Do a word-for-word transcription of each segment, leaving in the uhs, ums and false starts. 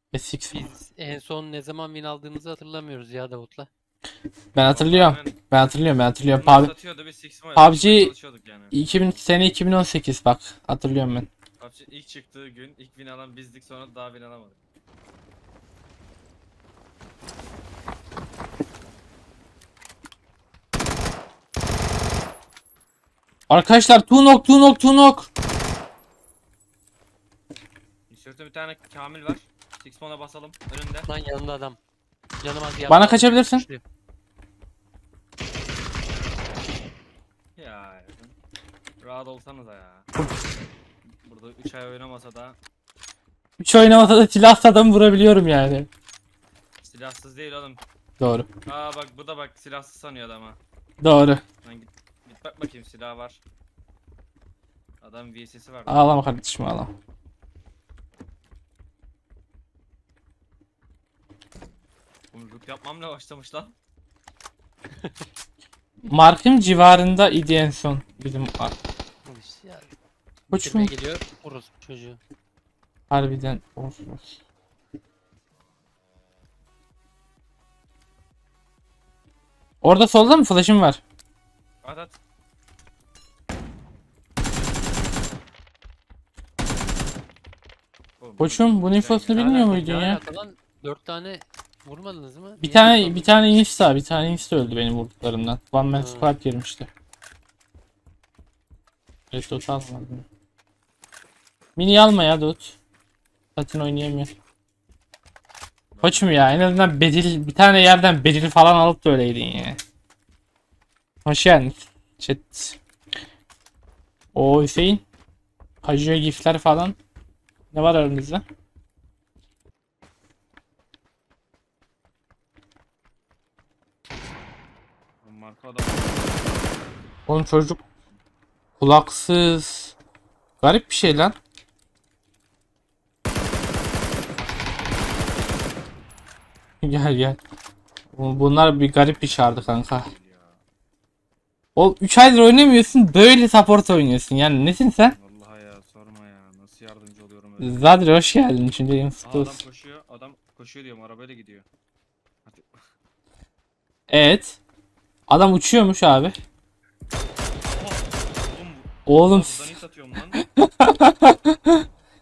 S X. Biz en son ne zaman win aldığımızı hatırlamıyoruz ya Davut'la. Ben hatırlıyorum. Aynen. Ben hatırlıyorum. Ben hatırlıyorum. Bunlar Pub- satıyordu, biz Six Mo P U B yapmaya G çalışıyorduk yani. iki bin sene iki bin on sekiz bak. Hatırlıyorum ben. P U B G ilk çıktığı gün ilk win alan bizdik, sonra daha win alamadık. Arkadaşlar Tunok Tunok Tunok. Tişörtte bir tane Kamil var. Six Mo'na basalım önünde. Lan yanında adam. Canım az yaptı. Bana kaçabilirsin. Güçlü. Ya rahat olsanıza ya. Burada üç ay oynamasa da üç oynamasa da silahla adam vurabiliyorum yani. silahsız değil oğlum. Doğru. Aa bak, bu da bak silahsız sanıyor adama. Doğru. Lan git, git bak bakayım, silah var. Adam V S'si var. Ağlama kardeşim ağlama. Umruk yapmamla başlamış lan. Markım civarında idi en son bizim Al işte ya. Koçum. Bitirmeye geliyor. Vururuz çocuğu. harbiden of. Orada solda mı flash'ım var? At at. Oğlum, Koçum bunun infosunu Ben- bilmiyor Ne muydun ya? alaka lan? Dört tane vurmadınız mı? Bir Niye tane vurmadınız? bir tane insta bir tane insta öldü benim vurduklarımdan. One man Ha. squad girmişti. Red dot almadım. Mini alma ya dot. Zaten oynayamıyor. Koçum ya en azından bedil bir tane yerden bedil falan alıp da öyleydin ya. Hoş geldin. Chat. O Hüseyin. Hacıya gifler falan. Ne var aranızda? Bu marka adam. Oğlum çocuk kulaksız. Garip bir şey lan. Gel gel. Bu- Bunlar bir garip bir çağırdı kanka. O üç aydır oynamıyorsun böyle support oynuyorsun yani nesin sen? Vallahi ya sorma ya, nasıl yardımcı oluyorum öyle. Zadir hoş geldin şimdi Aa, adam Yunus. koşuyor, adam koşuyor diyorum, arabayla gidiyor. Hadi. Evet. Adam uçuyormuş abi. Oğlum Oğlum buradan hit atıyorum lan. Son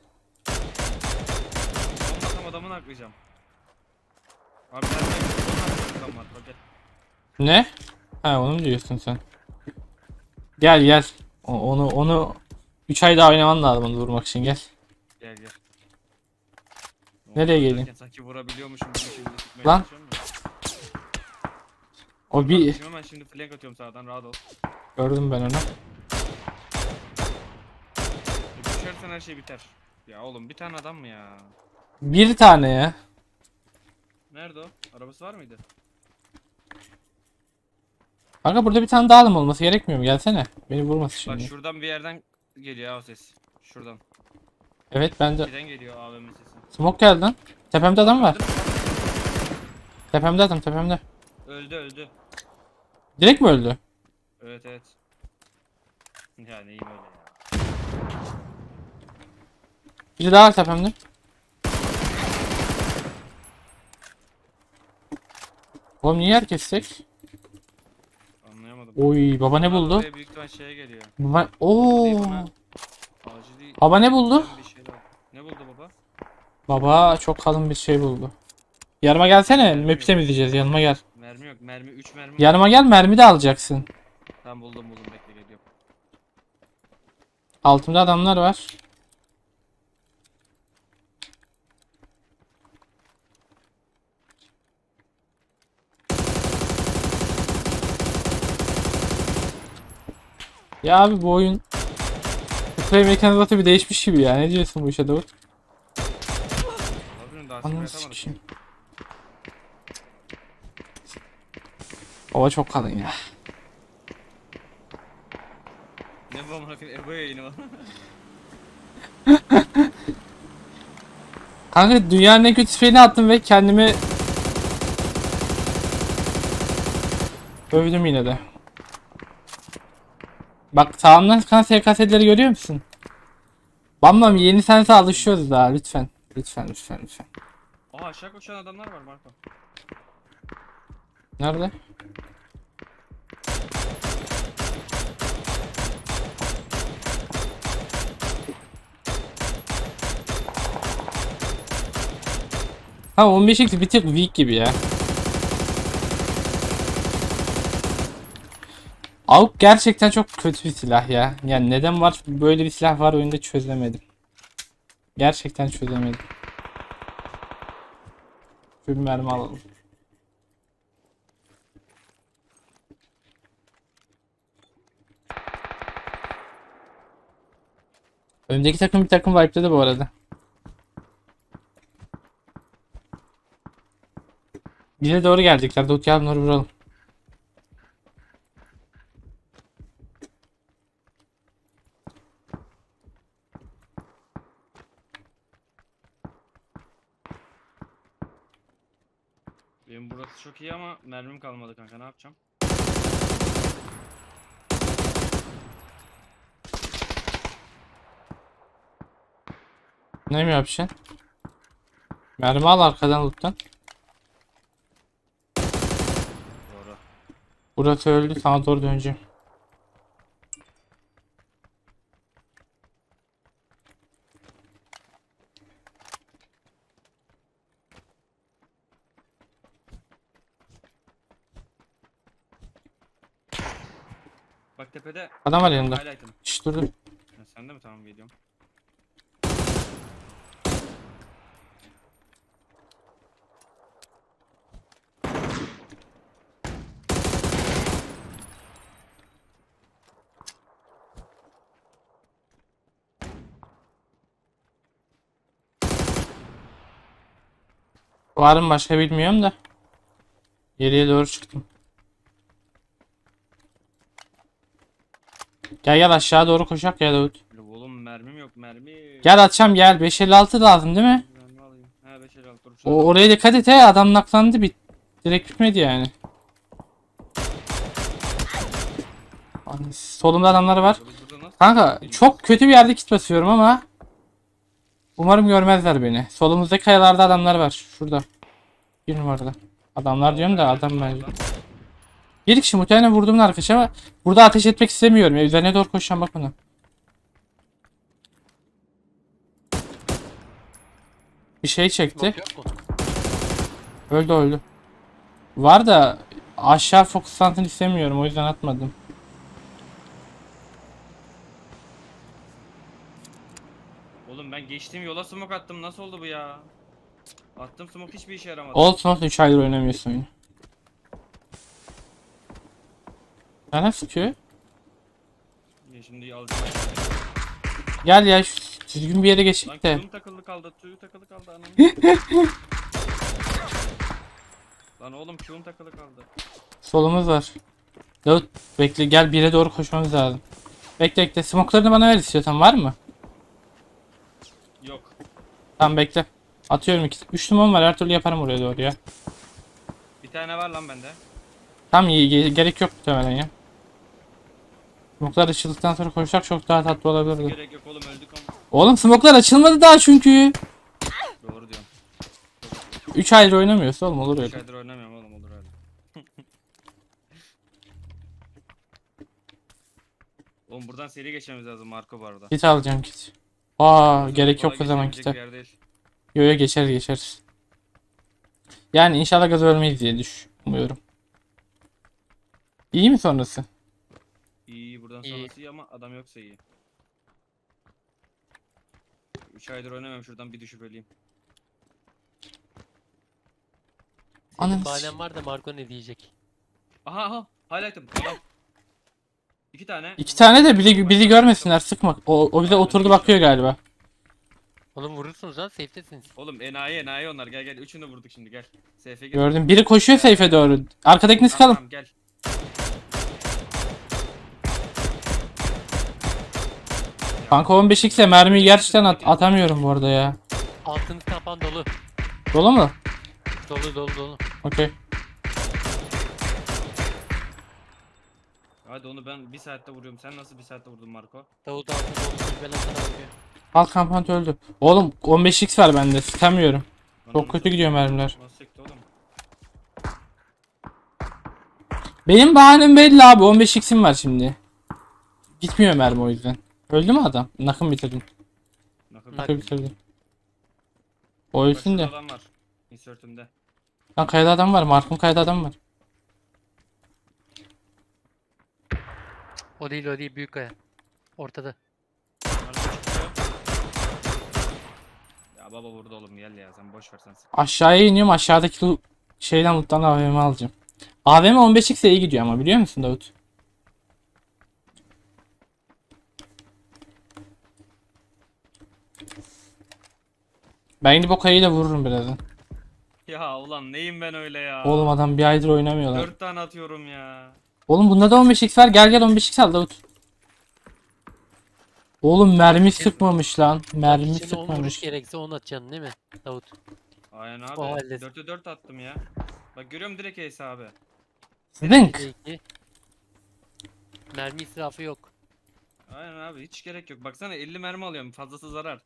bakam adamını aklayacağım. Abi ben de son adam var, bak gel. ne? Ha onu mu diyorsun sen? Gel gel. O- Onu onu üç ay daha oynaman lazım onu vurmak için gel. Gel gel. Nereye Oğlum, geleyim? derken sanki vurabiliyormuşum gibi şimdi tutmaya Lan. çalışıyorum ya. O bir Şimdi ben şimdi flank atıyorum sağdan, rahat ol. gördüm ben onu. E, düşersen her şey biter. Ya oğlum bir tane adam mı ya? Bir tane ya. Nerede o? Arabası var mıydı? Kanka burada bir tane daha adam olması gerekmiyor mu? Gelsene. Beni vurmasın Bak şimdi. şuradan bir yerden geliyor ha o ses. Şuradan. Evet ben de. Giden geliyor A V M sesi. Smoke geldi lan. Tepemde adam var. Öldü mü? Tepemde adam tepemde. Öldü öldü. Direkt mi öldü? Evet evet. Ya neyim öyle ya. Biri daha var tepemde. Oğlum niye herkes tek? Anlayamadım. Oy baba ne buldu? Buraya büyük ihtimal şeye geliyor. Baba ooo. Acil Baba ne buldu? bir şey var. Ne buldu baba? Baba çok kalın bir şey buldu. Yanıma gelsene. Map'i temizleyeceğiz. Yanıma gel. Mermi yok. Mermi üç mermi. Yanıma gel mermi de alacaksın. Tamam buldum buldum, bekle geliyorum. Altımda adamlar var. Ya abi bu oyun play mekanizması bir değişmiş gibi ya. Ne diyorsun bu işe Davut? Abinin daha Ananı atamadık. sikeyim. Hava çok kalın ya. Ne bu amına koyayım, Ego yayını var. Kanka dünyanın en kötü spreyini attım ve kendimi övdüm yine de. Bak sağımdan çıkan S K S'leri görüyor musun? Bam bam yeni sense alışıyoruz daha lütfen. Lütfen lütfen lütfen. Aha aşağı koşan adamlar var Marco. Nerede? Ha on beş x bir tık weak gibi ya. A W P gerçekten çok kötü bir silah ya. Yani neden var böyle bir silah var oyunda çözemedim. Gerçekten çözemedim. Bir mermi alalım. Öndeki takım bir takım wipe'ladı bu arada. Bize doğru gelecekler. Dut gel bunları vuralım. Benim burası çok iyi ama mermim kalmadı kanka, ne yapacağım? Ne mi yapacaksın? Mermi al arkadan loot'tan. Doğru. Burası öldü. Sana doğru döneceğim. Bak tepede. Adam var yanında. Highlight'ım. Şşş dur dur. Ha, sen de mi? Tamam geliyorum. Var mı başka bilmiyorum da. Geriye doğru çıktım. Gel gel aşağı doğru koşak ya Davut. Oğlum mermim yok, mermi. Gel atacağım gel. beş elli altı lazım değil mi? Mermi alayım. Ha beş elli altı dur. O oraya dikkat et he. Adam naklandı bit. Direkt bitmedi yani. Hani solumda adamlar var. Kanka çok kötü bir yerde kit basıyorum ama umarım görmezler beni. Solumuzdaki kayalarda adamlar var. Şurada. Bir numarada. Adamlar diyorum da adam bence. Bir kişi muhtemelen vurduğumun arkadaşı ama burada ateş etmek istemiyorum. Ya, üzerine doğru koşacağım bak buna. Bir şey çekti. Smoke yok mu? Öldü öldü. Var da aşağı fokuslansın istemiyorum. O yüzden atmadım. Oğlum ben geçtiğim yola smoke attım, nasıl oldu bu ya? Attım smoke hiçbir işe yaramadı. Olsun olsun üç aydır oynamıyorsun oyunu. Nereden sıkıyor? Ya şimdi alacağım. Gel ya şu düzgün bir yere Lan geçtik de. tüyüm takıldı kaldı, tüyü takılı kaldı anam. Lan oğlum tüyüm takılı kaldı. Solumuz var. Davut bekle gel bire doğru koşmamız lazım. Bekle bekle. Smoke'larını bana ver istiyorsan var mı? Yok. Tamam bekle. Atıyorum iki. Üç numaram var her türlü yaparım oraya doğru ya. Bir tane var lan bende. Tamam iyi ge- gerek yok muhtemelen ya. Smoke'lar açıldıktan sonra koşsak çok daha tatlı olabilirdi. Gerek yok oğlum, öldük ama. Oğlum smoke'lar açılmadı daha çünkü. Doğru diyorsun. üç aydır oynamıyorsa oğlum olur Üç öyle. aydır oynamıyorum oğlum, olur öyle. Oğlum buradan seri geçmemiz lazım Marco bu arada. Kit alacağım kit. Aa gerek yok o Kolay zaman geçebilecek kite. bir yer değil. Yo yo geçeriz geçeriz. Yani inşallah gaz ölmeyiz diye düş. Umuyorum. İyi mi sonrası? İyi iyi, buradan İyi. sonrası iyi ama adam yoksa iyi. üç aydır oynamıyorum, şuradan bir düşüp öleyim. Ananı Senin s- bahanen var da Marco ne diyecek? Aha aha, highlight'ım adam. İki tane. İki tane de bizi, bizi görmesinler sıkma. O, o bize oturdu bakıyor galiba. Oğlum vurursunuz lan, safe'tesiniz. Oğlum enayi enayi onlar, gel gel, üçünü de vurduk şimdi, gel. S F gel. Gördüm. Biri koşuyor seyfe doğru. Arkadakini Tamam, sıkalım. tamam, gel. Kanka on beş x'e mermiyi gerçekten at atamıyorum bu arada ya. Altınız kapan dolu. Dolu mu? Dolu dolu dolu. Okey. Hadi onu ben bir saatte vuruyorum. Sen nasıl bir saatte vurdun Marco? Davut altın dolu, kulübeler sana bakıyor. Halk kampant öldü. Oğlum on beş x var bende. Sıkamıyorum. Bana Çok kötü gidiyor mermiler. Nasıl sekti oğlum? Benim bahanem belli abi. on beş x'im var şimdi. Gitmiyor mermi o yüzden. Öldü mü adam? Nakım bitirdim. Nakıl Nak- Nakım bitirdim. O Bak ölsün de. şurada adam var. Insert'ümde. Lan kayada adam var. Markım kayada adam var. O değil o değil büyük kaya. Ortada. Arada çıkıyor. Ya baba burada oğlum gel ya sen boş ver sen sık. Aşağıya iniyorum. Aşağıdaki lu- şeyden loot'tan A V M alacağım. A V M on beş x'e iyi gidiyor ama biliyor musun Davut? Ben gidip o kayayı da vururum birazdan. Ya ulan neyim ben öyle ya? Oğlum adam bir aydır oynamıyorlar. Dört tane atıyorum ya. Oğlum bunda da on beş x var. Gel gel on beş x al Davut. Oğlum mermi sıkmamış lan. Mermi Şimdi on vuruş sıkmamış. gerekse on atacaksın değil mi Davut? Aynen O abi. halde. dörtte dört attım ya. Bak görüyorum direkt ace abi. Zınk. Peki. Mermi israfı yok. Aynen abi hiç gerek yok. Baksana elli mermi alıyorum. Fazlası zarar.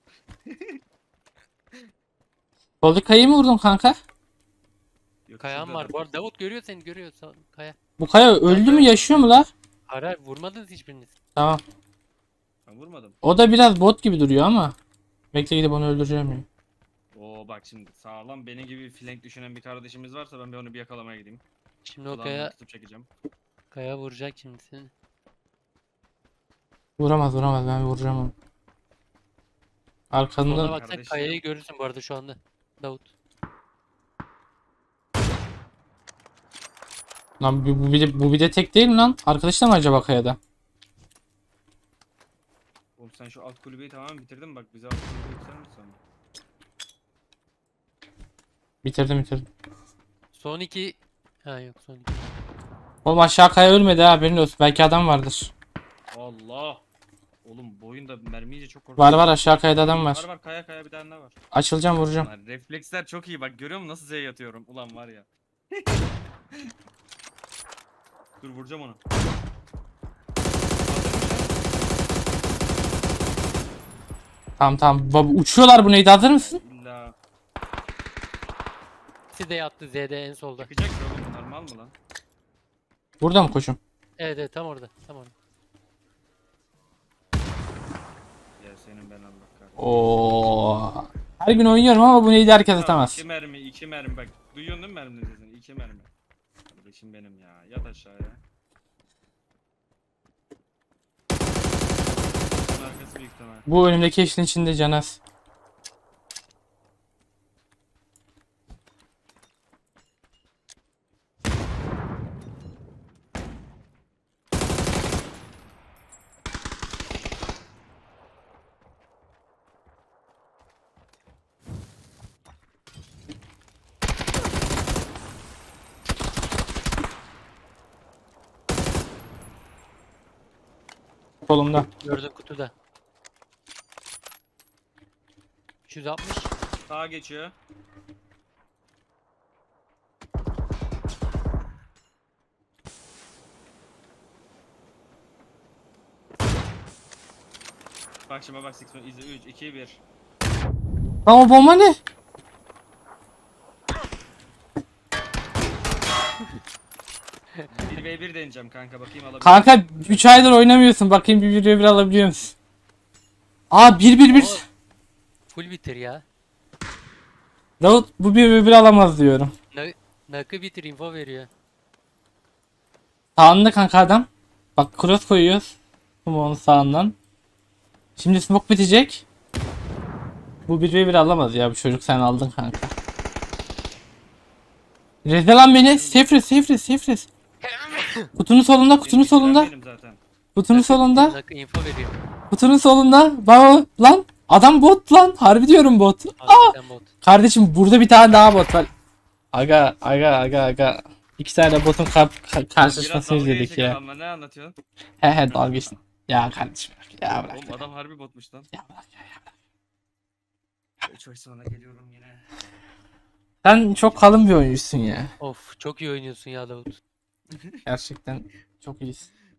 Soldaki kayayı mı vurdun kanka? Yok, Kayağım şurada var. adam. Bu arada Davut görüyor seni görüyor. Sağ- Kaya. Bu kaya öldü mü yaşıyor mu la? Hayır hayır vurmadınız hiçbiriniz. Tamam. Ben vurmadım. O da biraz bot gibi duruyor ama. Bekle gidip onu öldüreceğim ya. Oo bak şimdi sağlam benim gibi flank düşünen bir kardeşimiz varsa ben bir onu bir yakalamaya gideyim. Şimdi o Kulağından kaya, tutup çekeceğim. kaya vuracak şimdi seni. Vuramaz vuramaz ben vuracağım onu. Ona Arkandan baksan kardeşim. kayayı görürsün bu arada şu anda. Davut. lan bu, bu bir de bu bir de tek değil mi lan? Arkadaş da mı acaba kayada? Oğlum sen şu alt kulübeyi tamamen bitirdin mi? Bak bize alt kulübeyi bitirdin mi sonra? Bitirdim bitirdim. Son iki. Ha yok son iki. Oğlum aşağı kaya ölmedi ha haberin olsun. Belki adam vardır. Allah! Oğlum bu oyunda mermi iyice çok Var korkuyorum. var aşağı kayada adam var. Var var kaya kaya bir tane daha var. Açılacağım vuracağım. Lan refleksler çok iyi bak görüyor musun nasıl Z'ye yatıyorum? Ulan var ya. Dur vuracağım onu. Tamam tamam. Baba, uçuyorlar bu neydi hazır mısın? İlla İkisi de yattı Z'de en solda. çıkacak ya oğlum normal mı lan? Burada mı koçum? Evet evet tam orada. Tam orada. Ya senin ben Allah kahretsin. Oo. Her gün oynuyorum ama bu neydi herkes Tamam, atamaz. İki mermi iki mermi bak. Duyuyorsun değil mi merminin sesini? İki mermi. Kardeşim benim ya. Yat aşağıya. Bunun arkası büyük ihtimal. Bu önümdeki eşin içinde Canas. Kolumda. Gördün kutuda. üç yüz altmış. Sağa geçiyor. Bak şimdi bak Sixman izle üç iki bir. Lan o bomba ne? bir ve bir deneyeceğim kanka bakayım alabilir. Kanka üç aydır oynamıyorsun. Bakayım bir bir bir alabiliyor musun? Aa bir bir bir. Oo. Full bitir ya. Davut bu bir bir bir alamaz diyorum. Na- Nakı bitir info veriyor. Sağında kanka adam. Bak cross koyuyoruz. Smoke'un sağından. Şimdi smoke bitecek. Bu bir ve bir alamaz ya bu çocuk sen aldın kanka. Rezil lan beni. Sefres sefres sefres. Kutunun solunda kutunun Benim bitiren solunda. benim zaten. Kutunun solunda. Nakı info veriyor. Kutunun solunda. Bak lan. Adam bot lan. Harbi diyorum bot. Aa! Hakikaten bot. Kardeşim burada bir tane daha bot var. Aga aga aga aga. İki tane botun kar ka- Biraz karşılaşmasını dalga izledik geçecek ya. adamla, ne anlatıyorsun? He he dalga geçtin. Ya kardeşim bırak ya bırak. Oğlum adam harbi botmuş lan. Ya bırak ya, ya. üç ay sonra geliyorum yine. Sen çok kalın bir oyuncusun ya. Of çok iyi oynuyorsun ya Davut. Gerçekten çok iyisin.